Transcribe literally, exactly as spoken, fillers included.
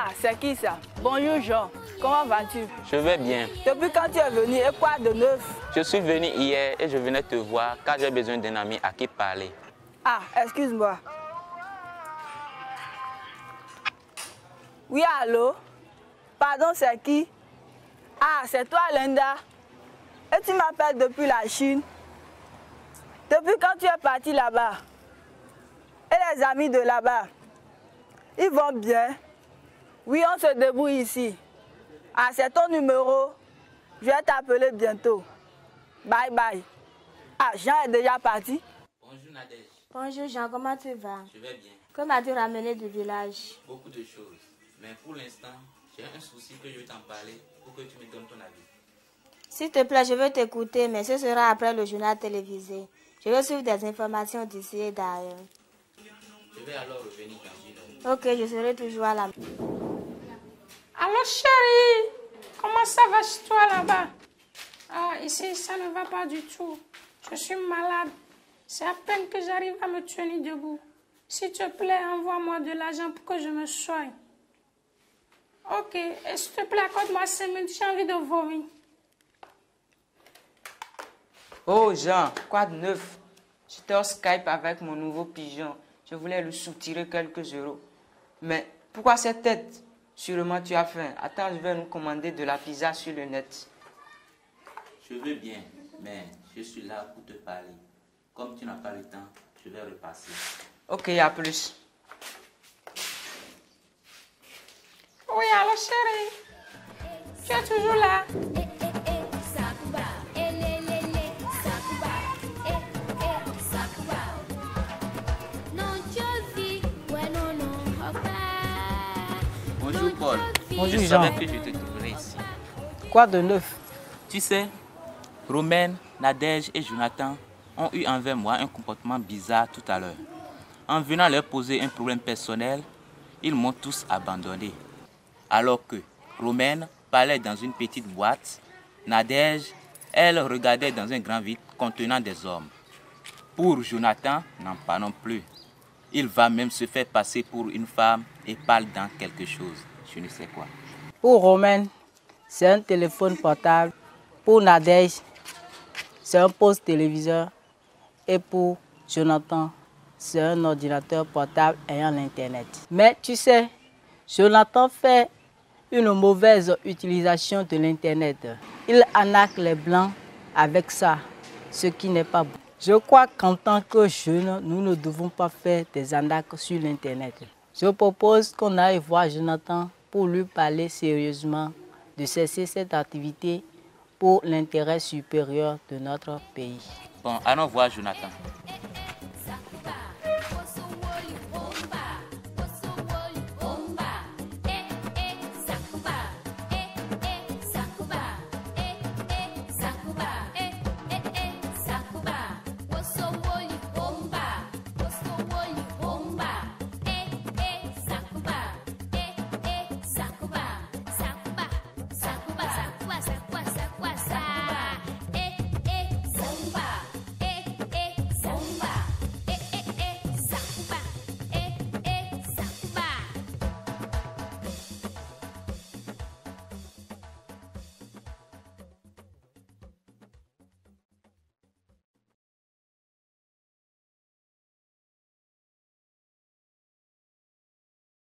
c'est qui ça? Bonjour Jean, comment vas-tu? Je vais bien. Depuis quand tu es venu et quoi de neuf? Je suis venu hier et je venais te voir car j'ai besoin d'un ami à qui parler. Ah, excuse-moi. Oui, allô? Pardon, c'est qui? Ah, c'est toi, Linda. Et tu m'appelles depuis la Chine. Depuis quand tu es parti là-bas? Et les amis de là-bas? Ils vont bien? Oui, on se débrouille ici. Ah, c'est ton numéro. Je vais t'appeler bientôt. Bye bye. Ah, Jean est déjà parti? Bonjour Nadège. Bonjour Jean, comment tu vas? Je vais bien. Que m'as-tu ramené du village? Beaucoup de choses. Mais pour l'instant, j'ai un souci que je veux t'en parler pour que tu me donnes ton avis. S'il te plaît, je veux t'écouter, mais ce sera après le journal télévisé. Je veux suivre des informations d'ici et d'ailleurs. Je vais alors revenir dans une heure. Ok, je serai toujours à la... Allô chérie, comment ça va chez toi là-bas? Ah, ici, ça ne va pas du tout. Je suis malade. C'est à peine que j'arrive à me tenir debout. S'il te plaît, envoie-moi de l'argent pour que je me soigne. Ok, et s'il te plaît, accorde-moi cinq minutes, j'ai envie de vomir. Oh Jean, quoi de neuf? J'étais au Skype avec mon nouveau pigeon. Je voulais lui soutirer quelques euros. Mais pourquoi cette tête? Sûrement tu as faim. Attends, je vais nous commander de la pizza sur le net. Je veux bien, mais je suis là pour te parler. Comme tu n'as pas le temps, je vais repasser. Ok, à plus. Oui, allô chérie, tu es toujours là? Bonjour Paul. Bonjour je Jean. savais que je te trouverais ici. Quoi de neuf? Tu sais, Romaine, Nadège et Jonathan ont eu envers moi un comportement bizarre tout à l'heure. En venant leur poser un problème personnel, ils m'ont tous abandonné. Alors que Romaine parlait dans une petite boîte, Nadège, elle regardait dans un grand vide contenant des hommes. Pour Jonathan, n'en parlons plus. Il va même se faire passer pour une femme et parle dans quelque chose, je ne sais quoi. Pour Romaine, c'est un téléphone portable. Pour Nadège, c'est un poste téléviseur. Et pour Jonathan, c'est un ordinateur portable ayant l'Internet. Mais tu sais, Jonathan fait une mauvaise utilisation de l'Internet. Il arnaque les Blancs avec ça, ce qui n'est pas bon. Je crois qu'en tant que jeunes, nous ne devons pas faire des arnaques sur l'Internet. Je propose qu'on aille voir Jonathan pour lui parler sérieusement de cesser cette activité pour l'intérêt supérieur de notre pays. Bon, allons voir Jonathan.